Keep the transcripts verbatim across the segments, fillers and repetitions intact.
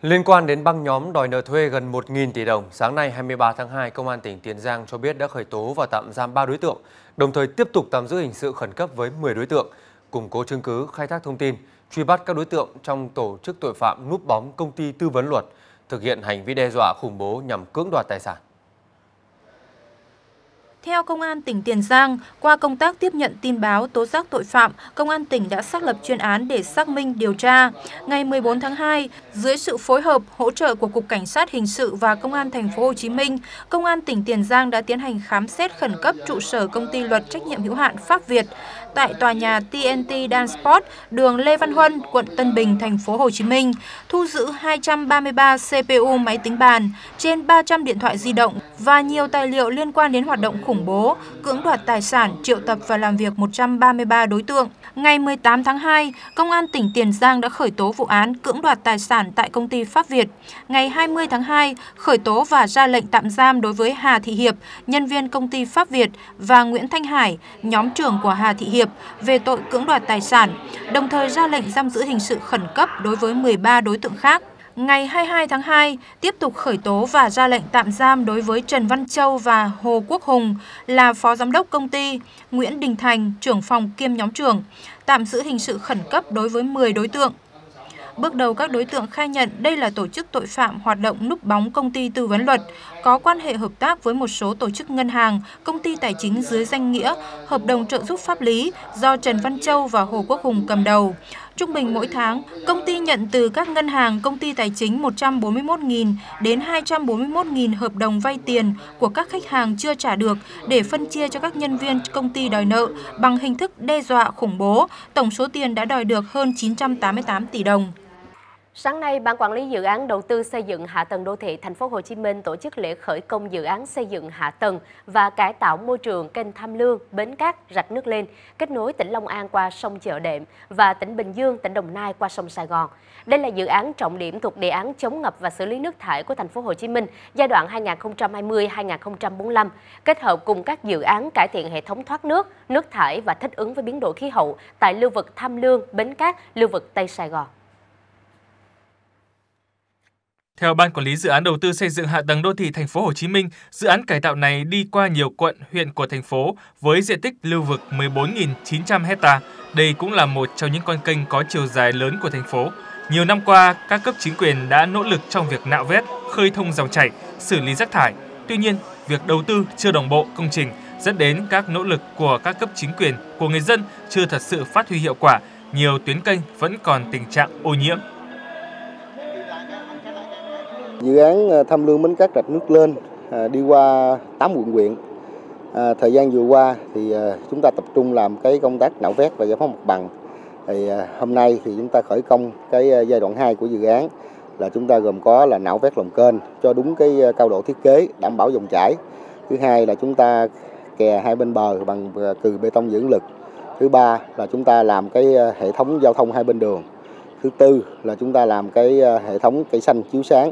Liên quan đến băng nhóm đòi nợ thuê gần một nghìn tỷ đồng, sáng nay hai mươi ba tháng hai, Công an tỉnh Tiền Giang cho biết đã khởi tố và tạm giam ba đối tượng, đồng thời tiếp tục tạm giữ hình sự khẩn cấp với mười đối tượng, củng cố chứng cứ, khai thác thông tin, truy bắt các đối tượng trong tổ chức tội phạm núp bóng công ty tư vấn luật, thực hiện hành vi đe dọa khủng bố nhằm cưỡng đoạt tài sản. Theo Công an tỉnh Tiền Giang, qua công tác tiếp nhận tin báo tố giác tội phạm, Công an tỉnh đã xác lập chuyên án để xác minh điều tra. Ngày mười bốn tháng hai, dưới sự phối hợp hỗ trợ của Cục Cảnh sát Hình sự và Công an thành phố Hồ Chí Minh, Công an tỉnh Tiền Giang đã tiến hành khám xét khẩn cấp trụ sở Công ty Luật trách nhiệm hữu hạn Pháp Việt tại tòa nhà tê en tê Dansport, đường Lê Văn Huân, quận Tân Bình, thành phố Hồ Chí Minh, thu giữ hai trăm ba mươi ba xê pê u máy tính bàn, trên ba trăm điện thoại di động và nhiều tài liệu liên quan đến hoạt động khủng bố, cưỡng đoạt tài sản, triệu tập và làm việc một trăm ba mươi ba đối tượng. Ngày mười tám tháng hai, Công an tỉnh Tiền Giang đã khởi tố vụ án cưỡng đoạt tài sản tại công ty Pháp Việt. Ngày hai mươi tháng hai, khởi tố và ra lệnh tạm giam đối với Hà Thị Hiệp, nhân viên công ty Pháp Việt, và Nguyễn Thanh Hải, nhóm trưởng của Hà Thị Hiệp, về tội cưỡng đoạt tài sản, đồng thời ra lệnh giam giữ hình sự khẩn cấp đối với mười ba đối tượng khác. Ngày hai mươi hai tháng hai, tiếp tục khởi tố và ra lệnh tạm giam đối với Trần Văn Châu và Hồ Quốc Hùng là phó giám đốc công ty, Nguyễn Đình Thành, trưởng phòng kiêm nhóm trưởng, tạm giữ hình sự khẩn cấp đối với mười đối tượng. Bước đầu các đối tượng khai nhận đây là tổ chức tội phạm hoạt động núp bóng công ty tư vấn luật, có quan hệ hợp tác với một số tổ chức ngân hàng, công ty tài chính dưới danh nghĩa, hợp đồng trợ giúp pháp lý do Trần Văn Châu và Hồ Quốc Hùng cầm đầu. Trung bình mỗi tháng, công ty nhận từ các ngân hàng, công ty tài chính một trăm bốn mươi mốt nghìn đến hai trăm bốn mươi mốt nghìn hợp đồng vay tiền của các khách hàng chưa trả được để phân chia cho các nhân viên công ty đòi nợ bằng hình thức đe dọa khủng bố. Tổng số tiền đã đòi được hơn chín trăm tám mươi tám tỷ đồng. Sáng nay, Ban Quản lý Dự án Đầu tư xây dựng hạ tầng đô thị Thành phố Hồ Chí Minh tổ chức lễ khởi công dự án xây dựng hạ tầng và cải tạo môi trường kênh Tham Lương, Bến Cát, Rạch Nước Lên, kết nối tỉnh Long An qua sông Chợ Đệm và tỉnh Bình Dương, tỉnh Đồng Nai qua sông Sài Gòn. Đây là dự án trọng điểm thuộc đề án chống ngập và xử lý nước thải của Thành phố Hồ Chí Minh giai đoạn hai nghìn không trăm hai mươi đến hai nghìn không trăm bốn mươi lăm, kết hợp cùng các dự án cải thiện hệ thống thoát nước, nước thải và thích ứng với biến đổi khí hậu tại lưu vực Tham Lương, Bến Cát, lưu vực Tây Sài Gòn. Theo Ban Quản lý Dự án Đầu tư xây dựng hạ tầng đô thị Thành phố Hồ Chí Minh, dự án cải tạo này đi qua nhiều quận, huyện của thành phố với diện tích lưu vực mười bốn nghìn chín trăm ha. Đây cũng là một trong những con kênh có chiều dài lớn của thành phố. Nhiều năm qua, các cấp chính quyền đã nỗ lực trong việc nạo vét, khơi thông dòng chảy, xử lý rác thải. Tuy nhiên, việc đầu tư chưa đồng bộ công trình dẫn đến các nỗ lực của các cấp chính quyền, của người dân chưa thật sự phát huy hiệu quả. Nhiều tuyến kênh vẫn còn tình trạng ô nhiễm. Dự án Tham Lương, Bến Cát, Rạch Nước Lên đi qua tám quận huyện. À, thời gian vừa qua thì chúng ta tập trung làm cái công tác nạo vét và giải phóng mặt bằng. Thì hôm nay thì chúng ta khởi công cái giai đoạn hai của dự án là chúng ta gồm có là nạo vét lòng kênh cho đúng cái cao độ thiết kế đảm bảo dòng chảy. Thứ hai là chúng ta kè hai bên bờ bằng cừ bê tông dưỡng lực. Thứ ba là chúng ta làm cái hệ thống giao thông hai bên đường. Thứ tư là chúng ta làm cái hệ thống cây xanh chiếu sáng.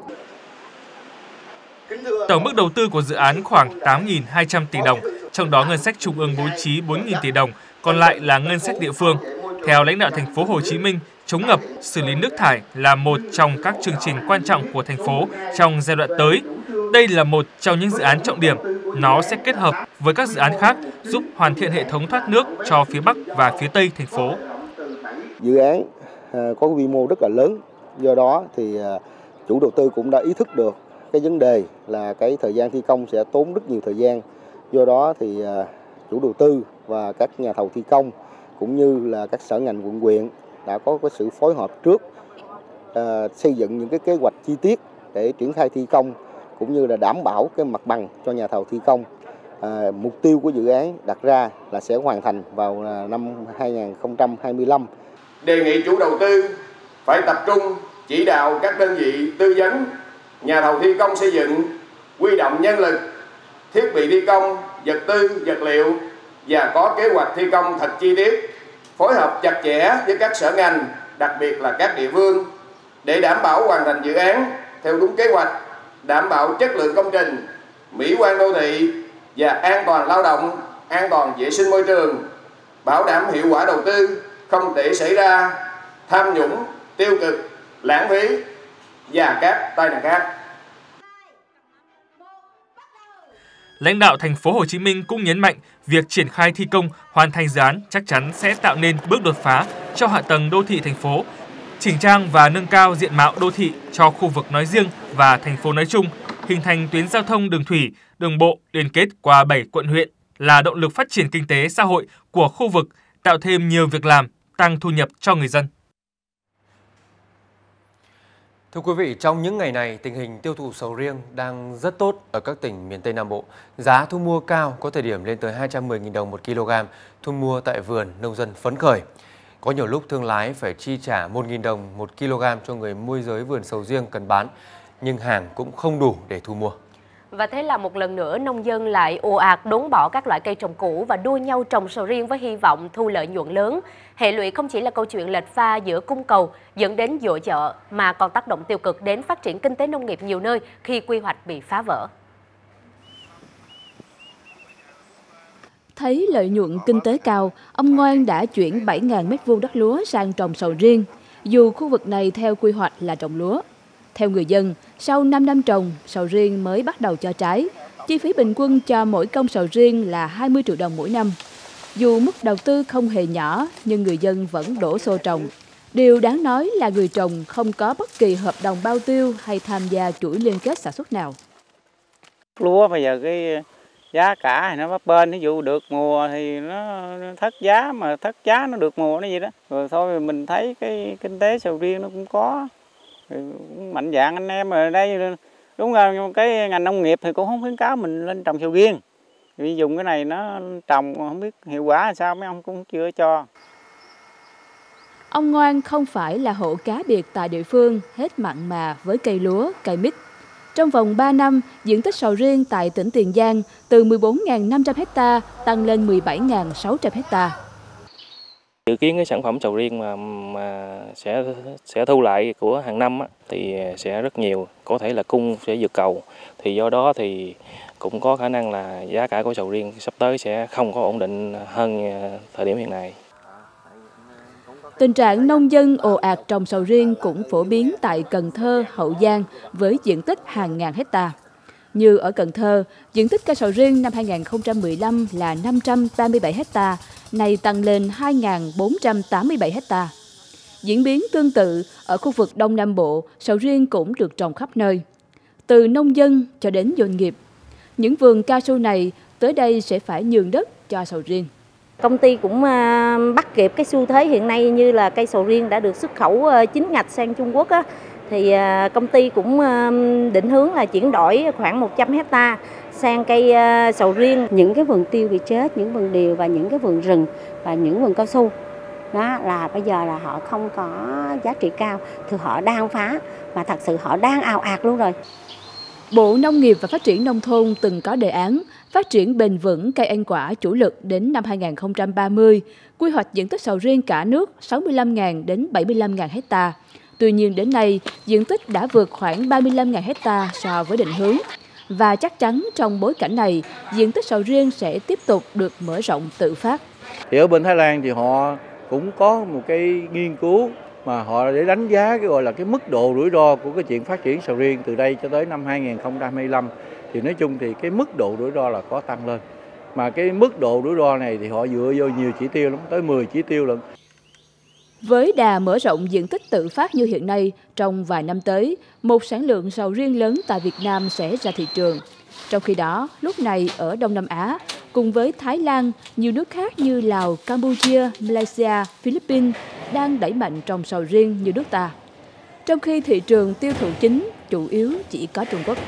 Tổng mức đầu tư của dự án khoảng tám nghìn hai trăm tỷ đồng, trong đó ngân sách trung ương bố trí bốn nghìn tỷ đồng, còn lại là ngân sách địa phương. Theo lãnh đạo Thành phố Hồ Chí Minh, chống ngập, xử lý nước thải là một trong các chương trình quan trọng của thành phố trong giai đoạn tới. Đây là một trong những dự án trọng điểm. Nó sẽ kết hợp với các dự án khác giúp hoàn thiện hệ thống thoát nước cho phía Bắc và phía Tây thành phố. Dự án có quy mô rất là lớn, do đó thì chủ đầu tư cũng đã ý thức được cái vấn đề là cái thời gian thi công sẽ tốn rất nhiều thời gian. Do đó thì chủ đầu tư và các nhà thầu thi công cũng như là các sở ngành quận huyện đã có cái sự phối hợp trước, uh, xây dựng những cái kế hoạch chi tiết để triển khai thi công cũng như là đảm bảo cái mặt bằng cho nhà thầu thi công. Uh, mục tiêu của dự án đặt ra là sẽ hoàn thành vào năm hai nghìn không trăm hai mươi lăm. Đề nghị chủ đầu tư phải tập trung chỉ đạo các đơn vị tư vấn, nhà thầu thi công xây dựng, huy động nhân lực, thiết bị thi công, vật tư, vật liệu và có kế hoạch thi công thật chi tiết, phối hợp chặt chẽ với các sở ngành, đặc biệt là các địa phương để đảm bảo hoàn thành dự án theo đúng kế hoạch, đảm bảo chất lượng công trình, mỹ quan đô thị và an toàn lao động, an toàn vệ sinh môi trường, bảo đảm hiệu quả đầu tư, không để xảy ra tham nhũng, tiêu cực, lãng phí. và các tai nạn khác. Lãnh đạo thành phố Hồ Chí Minh cũng nhấn mạnh việc triển khai thi công, hoàn thành dự án chắc chắn sẽ tạo nên bước đột phá cho hạ tầng đô thị thành phố, chỉnh trang và nâng cao diện mạo đô thị cho khu vực nói riêng và thành phố nói chung, hình thành tuyến giao thông đường thủy, đường bộ liên kết qua bảy quận huyện là động lực phát triển kinh tế xã hội của khu vực, tạo thêm nhiều việc làm, tăng thu nhập cho người dân. Thưa quý vị, trong những ngày này, tình hình tiêu thụ sầu riêng đang rất tốt ở các tỉnh miền Tây Nam Bộ. Giá thu mua cao, có thời điểm lên tới hai trăm mười nghìn đồng một kg, thu mua tại vườn, nông dân phấn khởi. Có nhiều lúc thương lái phải chi trả một nghìn đồng một kg cho người môi giới vườn sầu riêng cần bán, nhưng hàng cũng không đủ để thu mua. Và thế là một lần nữa nông dân lại ồ ạt đốn bỏ các loại cây trồng cũ và đua nhau trồng sầu riêng với hy vọng thu lợi nhuận lớn. Hệ lụy không chỉ là câu chuyện lệch pha giữa cung cầu dẫn đến dội chợ mà còn tác động tiêu cực đến phát triển kinh tế nông nghiệp nhiều nơi khi quy hoạch bị phá vỡ. Thấy lợi nhuận kinh tế cao, ông Ngoan đã chuyển bảy nghìn mét vuông đất lúa sang trồng sầu riêng, dù khu vực này theo quy hoạch là trồng lúa. Theo người dân, sau năm năm trồng, sầu riêng mới bắt đầu cho trái. Chi phí bình quân cho mỗi công sầu riêng là hai mươi triệu đồng mỗi năm. Dù mức đầu tư không hề nhỏ, nhưng người dân vẫn đổ xô trồng. Điều đáng nói là người trồng không có bất kỳ hợp đồng bao tiêu hay tham gia chuỗi liên kết sản xuất nào. Lúa bây giờ cái giá cả thì nó bấp bênh, ví dụ được mùa thì nó thất giá, mà thất giá nó được mùa nó gì đó. Rồi thôi mình thấy cái kinh tế sầu riêng nó cũng có. Mạnh dạn anh em ở đây, đúng là cái ngành nông nghiệp thì cũng không khuyến cáo mình lên trồng sầu riêng. Vì dùng cái này nó trồng không biết hiệu quả là sao, mấy ông cũng chưa cho. Ông Ngoan không phải là hộ cá biệt tại địa phương hết mặn mà với cây lúa, cây mít. Trong vòng ba năm, diện tích sầu riêng tại tỉnh Tiền Giang từ mười bốn nghìn năm trăm ha tăng lên mười bảy nghìn sáu trăm ha. Dự kiến cái sản phẩm sầu riêng mà mà sẽ sẽ thu lại của hàng năm á, thì sẽ rất nhiều, có thể là cung sẽ vượt cầu, thì do đó thì cũng có khả năng là giá cả của sầu riêng sắp tới sẽ không có ổn định hơn thời điểm hiện nay. Tình trạng nông dân ồ ạt trồng sầu riêng cũng phổ biến tại Cần Thơ, Hậu Giang với diện tích hàng ngàn hecta. Như ở Cần Thơ, diện tích cây sầu riêng năm hai nghìn không trăm mười lăm là năm trăm ba mươi bảy hecta, nay tăng lên hai nghìn bốn trăm tám mươi bảy hecta. Diễn biến tương tự, ở khu vực Đông Nam Bộ, sầu riêng cũng được trồng khắp nơi. Từ nông dân cho đến doanh nghiệp, những vườn cao su này tới đây sẽ phải nhường đất cho sầu riêng. Công ty cũng bắt kịp cái xu thế hiện nay, như là cây sầu riêng đã được xuất khẩu chính ngạch sang Trung Quốc á, thì công ty cũng định hướng là chuyển đổi khoảng một trăm hecta sang cây sầu riêng. Những cái vườn tiêu bị chết, những vườn điều và những cái vườn rừng và những vườn cao su đó là bây giờ là họ không có giá trị cao thì họ đang phá, và thật sự họ đang ào ạt luôn rồi. Bộ Nông nghiệp và Phát triển Nông thôn từng có đề án phát triển bền vững cây ăn quả chủ lực đến năm hai nghìn không trăm ba mươi, quy hoạch diện tích sầu riêng cả nước sáu mươi lăm nghìn đến bảy mươi lăm nghìn hecta. Tuy nhiên đến nay, diện tích đã vượt khoảng ba mươi lăm nghìn hecta so với định hướng. Và chắc chắn trong bối cảnh này, diện tích sầu riêng sẽ tiếp tục được mở rộng tự phát. Thì ở bên Thái Lan thì họ cũng có một cái nghiên cứu mà họ để đánh giá cái gọi là cái mức độ rủi ro của cái chuyện phát triển sầu riêng từ đây cho tới năm hai nghìn không trăm hai mươi lăm. Thì nói chung thì cái mức độ rủi ro là có tăng lên. Mà cái mức độ rủi ro này thì họ dựa vô nhiều chỉ tiêu lắm, tới mười chỉ tiêu lận. Với đà mở rộng diện tích tự phát như hiện nay, trong vài năm tới, một sản lượng sầu riêng lớn tại Việt Nam sẽ ra thị trường. Trong khi đó, lúc này ở Đông Nam Á, cùng với Thái Lan, nhiều nước khác như Lào, Campuchia, Malaysia, Philippines đang đẩy mạnh trồng sầu riêng như nước ta. Trong khi thị trường tiêu thụ chính chủ yếu chỉ có Trung Quốc.